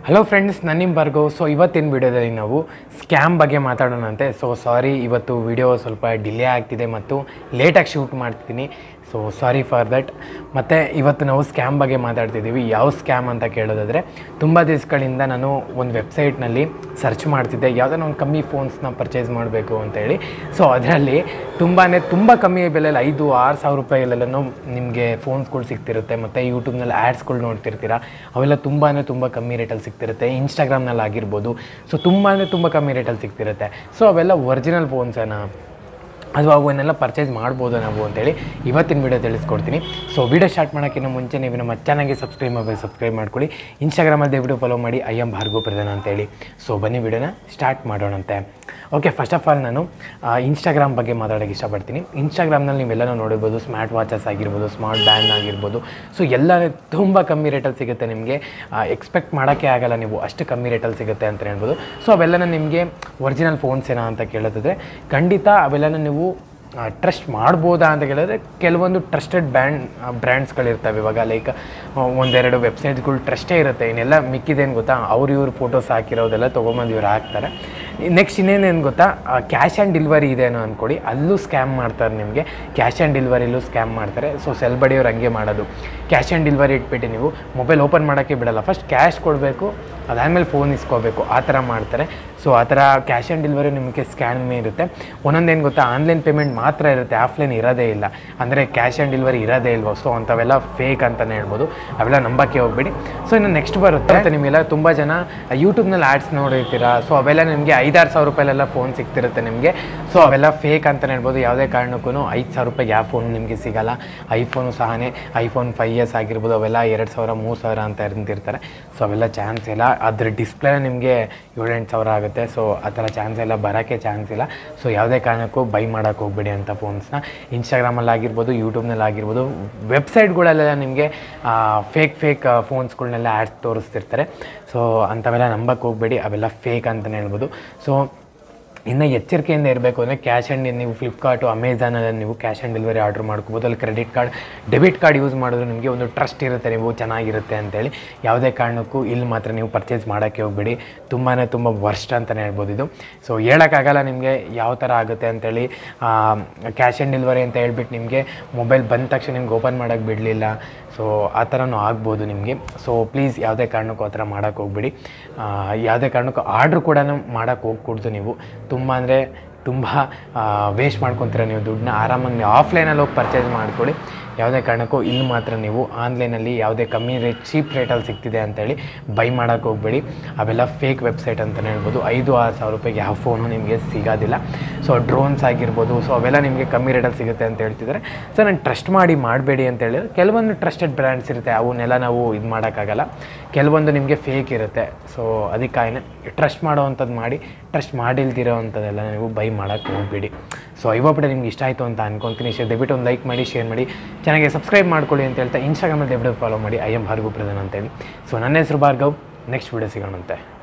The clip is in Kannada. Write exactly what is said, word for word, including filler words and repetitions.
ಹಲೋ ಫ್ರೆಂಡ್ಸ್, ನಾನು ನಿಮ್ಮ ಭಾರ್ಗವ್. ಸೊ ಇವತ್ತಿನ ವಿಡಿಯೋದಲ್ಲಿ ನಾವು ಸ್ಕ್ಯಾಮ್ ಬಗ್ಗೆ ಮಾತಾಡೋಣಂತೆ. ಸೊ ಸಾರಿ, ಇವತ್ತು ವಿಡಿಯೋ ಸ್ವಲ್ಪ ಡಿಲೇ ಆಗ್ತಿದೆ ಮತ್ತು ಲೇಟಾಗಿ ಶೂಟ್ ಮಾಡ್ತಿದ್ದೀನಿ. So sorry for that. ಮತ್ತು ಇವತ್ತು ನಾವು ಸ್ಕ್ಯಾಮ್ ಬಗ್ಗೆ ಮಾತಾಡ್ತಿದ್ದೀವಿ. ಯಾವ ಸ್ಕ್ಯಾಮ್ ಅಂತ ಕೇಳೋದಾದರೆ, ತುಂಬ ದಿವಸಗಳಿಂದ ನಾನು ಒಂದು ವೆಬ್ಸೈಟ್ನಲ್ಲಿ ಸರ್ಚ್ ಮಾಡ್ತಿದ್ದೆ ಯಾವುದಾದ್ರು ಒಂದು ಕಮ್ಮಿ ಫೋನ್ಸ್ನ ಪರ್ಚೇಸ್ ಮಾಡಬೇಕು ಅಂತೇಳಿ. ಸೊ ಅದರಲ್ಲಿ ತುಂಬಾ ತುಂಬ ಕಮ್ಮಿ ಬೆಲೆಯಲ್ಲಿ ಐದು ಆರು ಸಾವಿರ ರೂಪಾಯಿಲೆಲ್ಲನೂ ನಿಮಗೆ ಫೋನ್ಸ್ಗಳು ಸಿಗ್ತಿರುತ್ತೆ. ಮತ್ತು ಯೂಟ್ಯೂಬ್ನಲ್ಲಿ ಆ್ಯಡ್ಸ್ಗಳು ನೋಡ್ತಿರ್ತೀರ, ಅವೆಲ್ಲ ತುಂಬಾ ತುಂಬ ಕಮ್ಮಿ ರೇಟಲ್ಲಿ ಸಿಗ್ತಿರುತ್ತೆ. ಇನ್ಸ್ಟಾಗ್ರಾಮ್ನಲ್ಲಿ ಆಗಿರ್ಬೋದು. ಸೊ ತುಂಬಾ ತುಂಬ ಕಮ್ಮಿ ರೇಟಲ್ಲಿ ಸಿಗ್ತಿರುತ್ತೆ. ಸೊ ಅವೆಲ್ಲ ಒರಿಜಿನಲ್ ಫೋನ್ಸೇನಾ ಅಥವಾ ಅವನ್ನೆಲ್ಲ ಪರ್ಚೇಸ್ ಮಾಡ್ಬೋದು ನಾವು ಅಂತೇಳಿ ಇವತ್ತಿನ ವೀಡಿಯೋ ತಿಳಿಸ್ಕೊಡ್ತೀನಿ. ಸೊ ವೀಡಿಯೋ ಸ್ಟಾರ್ಟ್ ಮಾಡೋಕ್ಕಿಂತ ಮುಂಚೆ ನೀವು ನಮ್ಮ ಚಾನಲ್ಗೆ ಸಬ್ಸ್ಕ್ರೈಬ್ ಮಾಡಬೇಕು, ಸಬ್ಸ್ಕ್ರೈಬ್ ಮಾಡ್ಕೊಳ್ಳಿ. ಇನ್ಸ್ಟಾಗ್ರಾಮಲ್ಲಿ ವಿಡಿಯೋ ಫಾಲೋ ಮಾಡಿ, ಐ ಎಮ್ ಭಾರ್ಗವ್ ಪ್ರಧಾನ್ ಅಂತೇಳಿ. ಸೊ ಬನ್ನಿ ವಿಡಿಯೋನ ಸ್ಟಾರ್ಟ್ ಮಾಡೋಣಂತೆ. ಓಕೆ, ಫಸ್ಟ್ ಆಫ್ ಆಲ್ ನಾನು ಇನ್ಸ್ಟಾಗ್ರಾಮ್ ಬಗ್ಗೆ ಮಾತಾಡೋಕ್ಕೆ ಇಷ್ಟಪಡ್ತೀನಿ. ಇನ್ಸ್ಟಾಗ್ರಾಮ್ನಲ್ಲಿ ನೀವೆಲ್ಲನೂ ನೋಡಿರ್ಬೋದು, ಸ್ಮಾರ್ಟ್ ವಾಚಸ್ ಆಗಿರ್ಬೋದು, ಸ್ಮಾರ್ಟ್ ಬ್ಯಾಂಡ್ ಆಗಿರ್ಬೋದು. ಸೊ ಎಲ್ಲ ತುಂಬ ಕಮ್ಮಿ ರೇಟಲ್ಲಿ ಸಿಗುತ್ತೆ. ನಿಮಗೆ ಎಕ್ಸ್ಪೆಕ್ಟ್ ಮಾಡೋಕ್ಕೆ ಆಗಲ್ಲ, ನೀವು ಅಷ್ಟು ಕಮ್ಮಿ ರೇಟಲ್ಲಿ ಸಿಗುತ್ತೆ ಅಂತ ಹೇಳ್ಬೋದು. ಸೊ ಅವೆಲ್ಲನ ನಿಮಗೆ ಒರಿಜಿನಲ್ ಫೋನ್ಸ್ ಏನೋ ಅಂತ ಕೇಳೋದಾದರೆ ಖಂಡಿತ ಅವೆಲ್ಲನ ನೀವು ಟ್ರಸ್ಟ್ ಮಾಡ್ಬೋದಾ ಅಂತ ಕೇಳಿದ್ರೆ ಕೆಲವೊಂದು ಟ್ರಸ್ಟೆಡ್ ಬ್ರ್ಯಾಂಡ್ ಬ್ರ್ಯಾಂಡ್ಸ್ಗಳಿರ್ತವೆ. ಇವಾಗ ಲೈಕ್ ಒಂದೆರಡು ವೆಬ್ಸೈಟ್ಸ್ಗಳು ಟ್ರಸ್ಟೇ ಇರುತ್ತೆ. ಇನ್ನೆಲ್ಲ ಮಿಕ್ಕಿದೇನು ಗೊತ್ತಾ, ಅವ್ರು ಇವ್ರು ಫೋಟೋಸ್ ಹಾಕಿರೋದೆಲ್ಲ ತೊಗೊಂಬಂದು ಇವ್ರು ಹಾಕ್ತಾರೆ. ನೆಕ್ಸ್ಟ್ ಇನ್ನೇನೇನು ಗೊತ್ತಾ, ಕ್ಯಾಶ್ ಆ್ಯಂಡ್ ಡೆಲಿವರಿ ಇದೇನೋ ಅಂದ್ಕೊಡಿ, ಅಲ್ಲೂ ಸ್ಕ್ಯಾಮ್ ಮಾಡ್ತಾರೆ. ನಿಮಗೆ ಕ್ಯಾಶ್ ಆ್ಯಂಡ್ ಡೆಲಿವರಿಲೂ ಸ್ಕ್ಯಾಮ್ ಮಾಡ್ತಾರೆ. ಸೊ ಸೆಲ್ ಬಡಿಯವ್ರು ಹಂಗೆ ಮಾಡೋದು. ಕ್ಯಾಶ್ ಆ್ಯಂಡ್ ಡೆಲಿವರಿ ಇಟ್ಬಿಟ್ಟು ನೀವು ಮೊಬೈಲ್ ಓಪನ್ ಮಾಡೋಕ್ಕೆ ಬಿಡೋಲ್ಲ, ಫಸ್ಟ್ ಕ್ಯಾಶ್ ಕೊಡಬೇಕು, ಅದಾದಮೇಲೆ ಫೋನ್ ಇಸ್ಕೋಬೇಕು, ಆ ಥರ ಮಾಡ್ತಾರೆ. ಸೊ ಆ ಥರ ಕ್ಯಾಶ್ ಆ್ಯಂಡ್ ಡೆಲಿವರಿ ನಿಮಗೆ ಸ್ಕ್ಯಾಮೇ ಇರುತ್ತೆ. ಒಂದೊಂದೇನು ಗೊತ್ತಾ, ಆನ್ಲೈನ್ ಪೇಮೆಂಟ್ ಮಾತ್ರ ಇರುತ್ತೆ, ಆಫ್ಲೈನ್ ಇರೋದೇ ಇಲ್ಲ. ಅಂದರೆ ಕ್ಯಾಶ್ ಆ್ಯಂಡ್ ಡೆಲಿವರಿ ಇರೋದೇ ಇಲ್ವೋ. ಸೊ ಅಂಥವೆಲ್ಲ ಫೇಕ್ ಅಂತಲೇ ಹೇಳ್ಬೋದು. ಅವೆಲ್ಲ ನಂಬಕ್ಕೆ ಹೋಗ್ಬೇಡಿ. ಸೊ ಇನ್ನು ನೆಕ್ಸ್ಟ್ ಬರುತ್ತೆ ಅಂತ, ನಿಮಗೆಲ್ಲ ತುಂಬ ಜನ ಯೂಟ್ಯೂಬ್ನಲ್ಲಿ ಆ್ಯಡ್ಸ್ ನೋಡಿರ್ತೀರ. ಸೊ ಅವೆಲ್ಲ ನಿಮಗೆ ಐದಾರು ಸಾವಿರ ರೂಪಾಯಿಲೆಲ್ಲ ಫೋನ್ ಸಿಗ್ತಿರುತ್ತೆ ನಿಮಗೆ. ಸೊ ಅವೆಲ್ಲ ಫೇಕ್ ಅಂತಲೇ ಹೇಳ್ಬೋದು. ಯಾವುದೇ ಕಾರಣಕ್ಕೂ ಐದು ಸಾವಿರ ರೂಪಾಯಿಗೆ ಯಾವ ಫೋನ್ ನಿಮಗೆ ಸಿಗೋಲ್ಲ. ಐಫೋನು ಸಹನೇ ಐಫೋನ್ ಫೈವ್ ಇಯರ್ಸ್ ಆಗಿರ್ಬೋದು, ಅವೆಲ್ಲ ಎರಡು ಸಾವಿರ ಮೂರು ಸಾವಿರ ಅಂತ ಇರ್ತಿರ್ತಾರೆ. ಸೊ ಅವೆಲ್ಲ ಚಾನ್ಸ್ ಇಲ್ಲ. ಅದ್ರ ಡಿಸ್ಪ್ಲೇ ನಿಮಗೆ ಏಳೆಂಟು ಸಾವಿರ ಆಗುತ್ತೆ. ಸೊ ಆ ಥರ ಚಾನ್ಸ್ ಎಲ್ಲ ಬರೋಕ್ಕೆ ಚಾನ್ಸ್ ಇಲ್ಲ. ಸೊ ಯಾವುದೇ ಕಾರಣಕ್ಕೂ ಬೈ ಮಾಡೋಕ್ಕೆ ಹೋಗ್ಬೇಡಿ ಅಂತ ಫೋನ್ಸ್ನ. ಇನ್ಸ್ಟಾಗ್ರಾಮಲ್ಲಿ ಆಗಿರ್ಬೋದು, ಯೂಟ್ಯೂಬ್ನಲ್ಲಿ ಆಗಿರ್ಬೋದು, ವೆಬ್ಸೈಟ್ಗಳಲ್ಲೆಲ್ಲ ನಿಮಗೆ ಫೇಕ್ ಫೇಕ್ ಫೋನ್ಸ್ಗಳನ್ನೆಲ್ಲ ಆ್ಯಡ್ಸ್ ತೋರಿಸ್ತಿರ್ತಾರೆ. ಸೊ ಅಂಥವೆಲ್ಲ ನಂಬಕ್ಕೆ ಹೋಗಬೇಡಿ, ಅವೆಲ್ಲ ಫೇಕ್ ಅಂತಲೇ ಹೇಳ್ಬೋದು. ಸೊ ಇನ್ನು ಎಚ್ಚರಿಕೆಯಿಂದ ಇರಬೇಕು ಅಂದರೆ, ಕ್ಯಾಶ್ ಆ್ಯಂಡ್ ನೀವು ಫ್ಲಿಪ್ಕಾರ್ಟು ಅಮೆಝಾನಲ್ಲಿ ನೀವು ಕ್ಯಾಶ್ ಆ್ಯಂಡ್ ಡೆಲಿವರಿ ಆರ್ಡ್ರ್ ಮಾಡ್ಕೋಬೋದು. ಅಲ್ಲಿ credit card debit card use ಮಾಡಿದ್ರೆ ನಿಮಗೆ ಒಂದು ಟ್ರಸ್ಟ್ ಇರುತ್ತೆ, ನೀವು ಚೆನ್ನಾಗಿರುತ್ತೆ ಅಂತೇಳಿ. ಯಾವುದೇ ಕಾರಣಕ್ಕೂ ಇಲ್ಲಿ ಮಾತ್ರ ನೀವು ಪರ್ಚೇಸ್ ಮಾಡೋಕ್ಕೆ ಹೋಗಬೇಡಿ. ತುಂಬಾ ತುಂಬ ವರ್ಸ್ಟ್ ಅಂತಲೇ ಹೇಳ್ಬೋದು ಇದು. ಸೊ ಹೇಳೋಕ್ಕಾಗಲ್ಲ ನಿಮಗೆ ಯಾವ ಥರ ಆಗುತ್ತೆ ಅಂತೇಳಿ. ಕ್ಯಾಶ್ ಆ್ಯಂಡ್ ಡೆಲಿವರಿ ಅಂತ ಹೇಳ್ಬಿಟ್ಟು ನಿಮಗೆ ಮೊಬೈಲ್ ಬಂದ ತಕ್ಷಣ ನಿಮ್ಗೆ ಓಪನ್ ಮಾಡೋಕ್ಕೆ ಬಿಡಲಿಲ್ಲ. ಸೊ ಆ ಥರನೂ ಆಗ್ಬೋದು ನಿಮಗೆ. ಸೊ ಪ್ಲೀಸ್ ಯಾವುದೇ ಕಾರಣಕ್ಕೂ ಆ ಥರ ಮಾಡೋಕ್ಕೆ ಹೋಗ್ಬಿಡಿ. ಯಾವುದೇ ಕಾರಣಕ್ಕೂ ಆರ್ಡ್ರ್ ಕೂಡ ಮಾಡೋಕ್ಕೆ ಹೋಗ್ಕೊಡ್ದು ನೀವು. ತುಂಬ ಅಂದರೆ ತುಂಬ ವೇಸ್ಟ್ ಮಾಡ್ಕೊತೀರ ನೀವು ದುಡ್ಡನ್ನ. ಆರಾಮಾಗಿ ನೀವು ಆಫ್ಲೈನಲ್ಲಿ ಹೋಗಿ ಪರ್ಚೇಸ್ ಮಾಡ್ಕೊಳ್ಳಿ. ಯಾವುದೇ ಕಾರಣಕ್ಕೂ ಇಲ್ಲಿ ಮಾತ್ರ ನೀವು ಆನ್ಲೈನಲ್ಲಿ ಯಾವುದೇ ಕಮ್ಮಿ ರೇಟ್ ಚೀಪ್ ರೇಟಲ್ಲಿ ಸಿಗ್ತಿದೆ ಅಂತೇಳಿ ಬೈ ಮಾಡೋಕ್ಕೆ ಹೋಗಬೇಡಿ. ಅವೆಲ್ಲ ಫೇಕ್ ವೆಬ್ಸೈಟ್ ಅಂತಲೇ ಹೇಳ್ಬೋದು. ಐದು ಆರು ಸಾವಿರ ರೂಪಾಯಿಗೆ ಯಾವ ಫೋನು ನಿಮಗೆ ಸಿಗೋದಿಲ್ಲ. ಸೊ ಡ್ರೋನ್ಸ್ ಆಗಿರ್ಬೋದು, ಸೊ ಅವೆಲ್ಲ ನಿಮಗೆ ಕಮ್ಮಿ ರೇಟಲ್ಲಿ ಸಿಗುತ್ತೆ ಅಂತ ಹೇಳ್ತಿದ್ದಾರೆ. ಸೊ ನಾನು ಟ್ರಸ್ಟ್ ಮಾಡಿ ಮಾಡಬೇಡಿ ಅಂತ ಹೇಳಿದ್ರೆ, ಕೆಲವೊಂದು ಟ್ರಸ್ಟೆಡ್ ಬ್ರ್ಯಾಂಡ್ಸ್ ಇರುತ್ತೆ, ಅವನ್ನೆಲ್ಲ ನಾವು ಇದು ಮಾಡೋಕ್ಕಾಗಲ್ಲ. ಕೆಲವೊಂದು ನಿಮಗೆ ಫೇಕ್ ಇರುತ್ತೆ. ಸೊ ಅದಕ್ಕಾಗಿ ಟ್ರಸ್ಟ್ ಮಾಡೋವಂಥದ್ದು ಮಾಡಿ, ಟ್ರಸ್ಟ್ ಮಾಡಿಲ್ದಿರೋ ಅಂಥದ್ದೆಲ್ಲ ನೀವು ಬೈ ಮಾಡೋಕ್ಕೆ ಹೋಗಬೇಡಿ. ಸೊ ಇವತ್ತು ನಿಮ್ಗೆ ಇಷ್ಟ ಆಯಿತು ಅಂತ ಅನ್ಕೊತೀನಿ. ಇಷ್ಟ ದಯವಿಟ್ಟು ಒಂದು ಲೈಕ್ ಮಾಡಿ, ಶೇರ್ ಮಾಡಿ, ಚೆನ್ನಾಗಿ ಸಬ್ಸ್ಕ್ರೈಬ್ ಮಾಡ್ಕೊಳ್ಳಿ ಅಂತ ಹೇಳ್ತಾ ಇನ್ಸ್ಟಾಗ್ರಾಮಲ್ಲಿ ದಯವಿಟ್ಟು ಫಾಲೋ ಮಾಡಿ, ಐ ಎಮ್ ಭಾರ್ಗವ್ ಪ್ರಧಾನ್ ಅಂತೇಳಿ. ಸೊ ನನ್ನ ಹೆಸರು ಭಾರ್ಗವ್. Next video ಸಿಗೋಣಂತೆ.